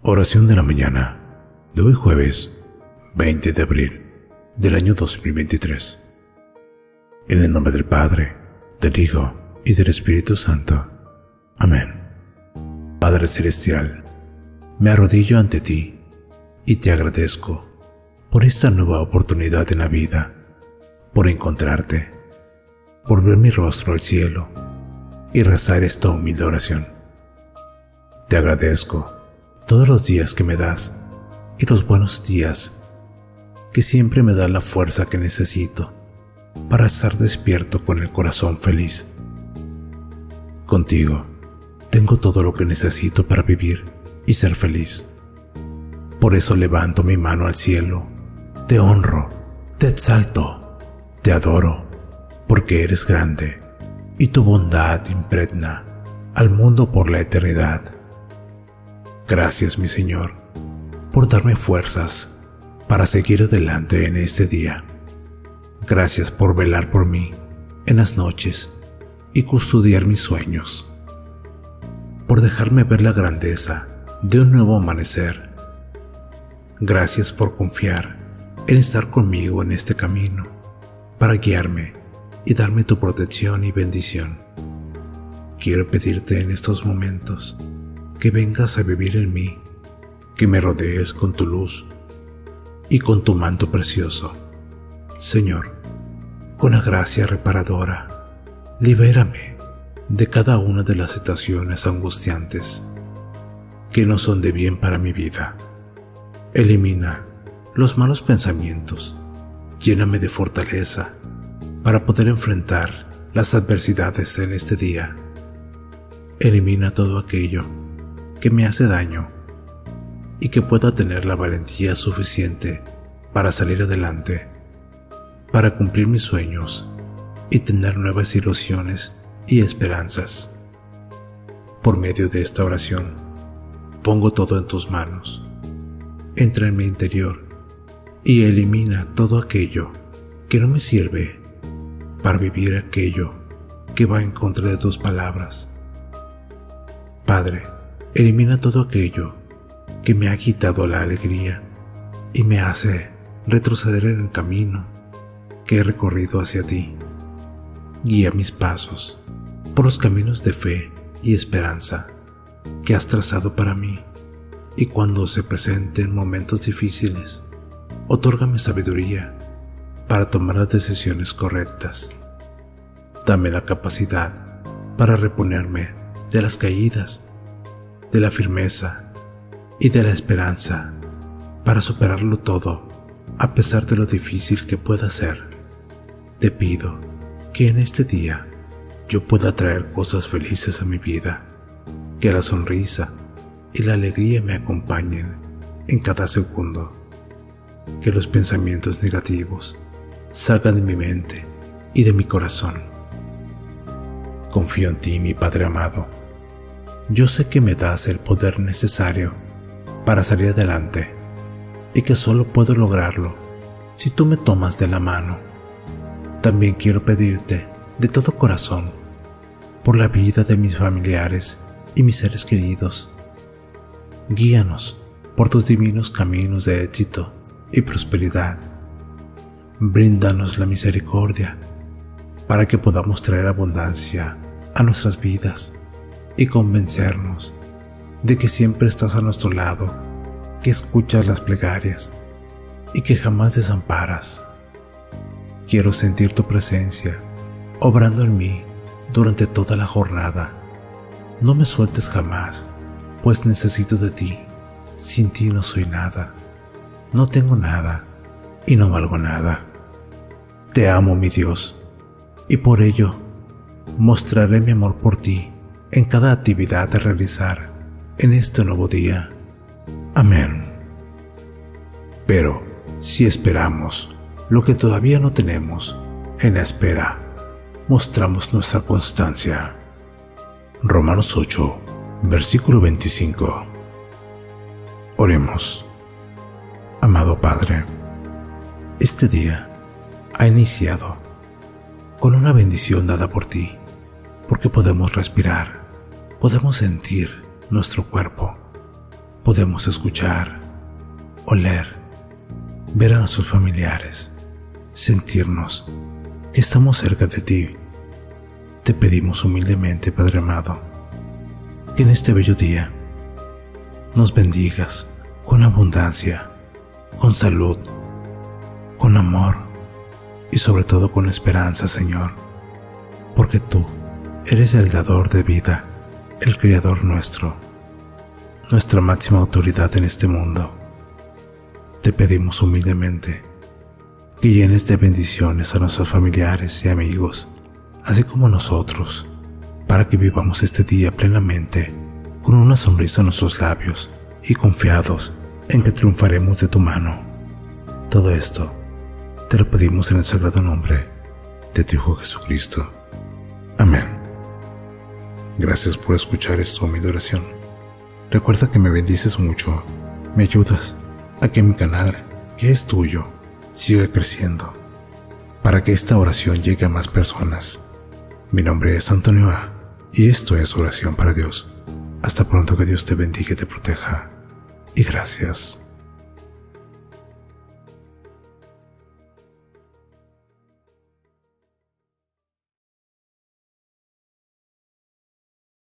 Oración de la mañana de hoy jueves 20 de abril del año 2023. En el nombre del Padre, del Hijo y del Espíritu Santo. Amén. Padre Celestial, me arrodillo ante ti y te agradezco por esta nueva oportunidad en la vida, por encontrarte, por ver mi rostro al cielo y rezar esta humilde oración. Te agradezco todos los días que me das y los buenos días que siempre me dan la fuerza que necesito para estar despierto con el corazón feliz. Contigo tengo todo lo que necesito para vivir y ser feliz. Por eso levanto mi mano al cielo, te honro, te exalto, te adoro, porque eres grande y tu bondad impregna al mundo por la eternidad. Gracias, mi Señor, por darme fuerzas para seguir adelante en este día. Gracias por velar por mí en las noches y custodiar mis sueños, por dejarme ver la grandeza de un nuevo amanecer. Gracias por confiar en estar conmigo en este camino, para guiarme y darme tu protección y bendición. Quiero pedirte en estos momentos que vengas a vivir en mí, que me rodees con tu luz y con tu manto precioso. Señor, con la gracia reparadora, libérame de cada una de las situaciones angustiantes que no son de bien para mi vida. Elimina los malos pensamientos, lléname de fortaleza para poder enfrentar las adversidades en este día. Elimina todo aquello que me hace daño y que pueda tener la valentía suficiente para salir adelante, para cumplir mis sueños y tener nuevas ilusiones y esperanzas. Por medio de esta oración, pongo todo en tus manos. Entra en mi interior y elimina todo aquello que no me sirve para vivir aquello que va en contra de tus palabras. Padre, elimina todo aquello que me ha quitado la alegría y me hace retroceder en el camino que he recorrido hacia ti. Guía mis pasos por los caminos de fe y esperanza que has trazado para mí, y cuando se presenten momentos difíciles, otórgame sabiduría para tomar las decisiones correctas. Dame la capacidad para reponerme de las caídas, de la firmeza y de la esperanza para superarlo todo a pesar de lo difícil que pueda ser. Te pido que en este día yo pueda traer cosas felices a mi vida, que la sonrisa y la alegría me acompañen en cada segundo, que los pensamientos negativos salgan de mi mente y de mi corazón. Confío en ti, mi Padre amado. Yo sé que me das el poder necesario para salir adelante y que solo puedo lograrlo si tú me tomas de la mano. También quiero pedirte de todo corazón por la vida de mis familiares y mis seres queridos. Guíanos por tus divinos caminos de éxito y prosperidad. Bríndanos la misericordia para que podamos traer abundancia a nuestras vidas y convencernos de que siempre estás a nuestro lado, que escuchas las plegarias y que jamás desamparas. Quiero sentir tu presencia obrando en mí durante toda la jornada. No me sueltes jamás, pues necesito de ti. Sin ti no soy nada, no tengo nada y no valgo nada. Te amo, mi Dios, y por ello mostraré mi amor por ti en cada actividad a realizar en este nuevo día. Amén. Pero si esperamos lo que todavía no tenemos, en la espera mostramos nuestra constancia. Romanos 8, versículo 25. Oremos. Amado Padre, este día ha iniciado con una bendición dada por ti, porque podemos respirar, podemos sentir nuestro cuerpo, podemos escuchar, oler, ver a nuestros familiares, sentirnos que estamos cerca de ti. Te pedimos humildemente, Padre amado, que en este bello día nos bendigas con abundancia, con salud, con amor y sobre todo con esperanza, Señor, porque tú eres el dador de vida, el Creador nuestro, nuestra máxima autoridad en este mundo. Te pedimos humildemente que llenes de bendiciones a nuestros familiares y amigos, así como a nosotros, para que vivamos este día plenamente, con una sonrisa en nuestros labios y confiados en que triunfaremos de tu mano. Todo esto te lo pedimos en el sagrado nombre de tu Hijo Jesucristo. Amén. Gracias por escuchar esta humilde oración. Recuerda que me bendices mucho, me ayudas a que mi canal, que es tuyo, siga creciendo, para que esta oración llegue a más personas. Mi nombre es Antonio A. y esto es Oración para Dios. Hasta pronto, que Dios te bendiga y te proteja. Y gracias.